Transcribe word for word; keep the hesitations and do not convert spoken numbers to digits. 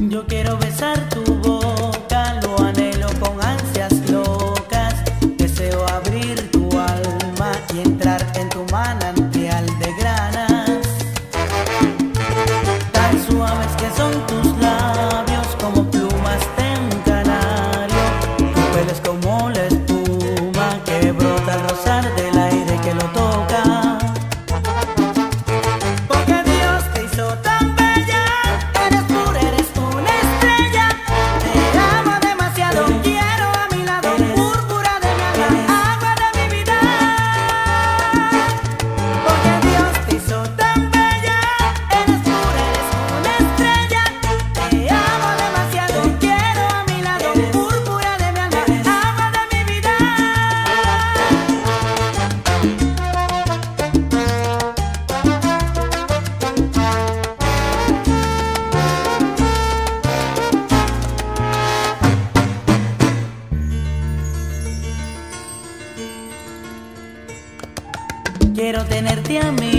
Yo quiero besar tu boca, lo anhelo con ansias locas. Deseo abrir tu alma y entrar en tu manantial de granas. Tan suaves que son tus labios, como plumas de un canario. Tu pelo es como la espuma que brota al rozar del aire que lo toca. Porque Dios te hizo tan bella, eres pura, eres una estrella. Te amo demasiado, quiero a mi lado, púrpura de mi alma, agua de mi vida. Porque Dios te hizo tan bella, eres pura, eres una estrella. Te amo demasiado, quiero a mi lado, púrpura de mi alma, agua de mi vida. Quiero tenerte a mí